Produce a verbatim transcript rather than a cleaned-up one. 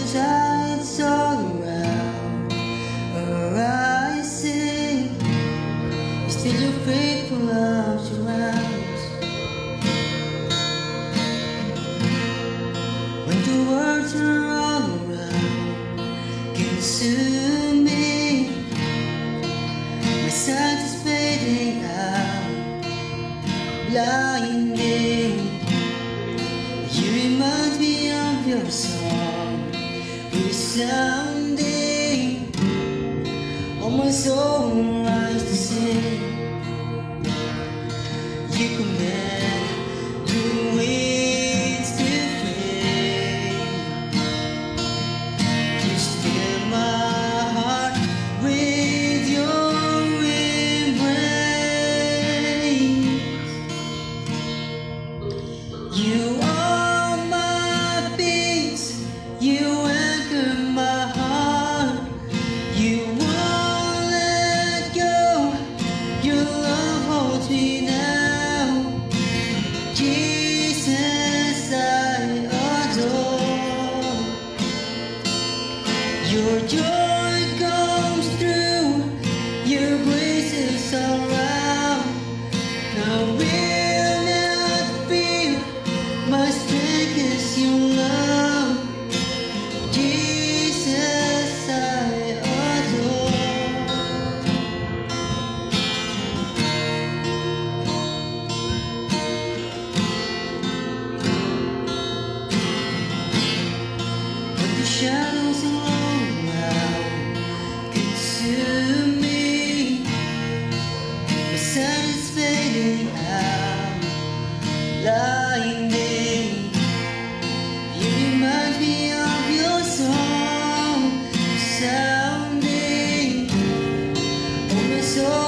tides all around are rising. Still you're faithful arms around. When the words are all around, consume me. My sight is fading out, blinding. You remind me of your song, resounding. All my soul rise to sing. You command the winds to fade. You still my heart with your embrace. You are my peace. You anchor my heart. You won't let go. Your love holds me now. Jesus, I adore. Your joy comes through. Your grace is around. I will not fear. My strength is your love. Jesus, I adore. When the shadows all around consume me, my sun is fading out, blinding. You remind me of your song, sounding. Oh, my soul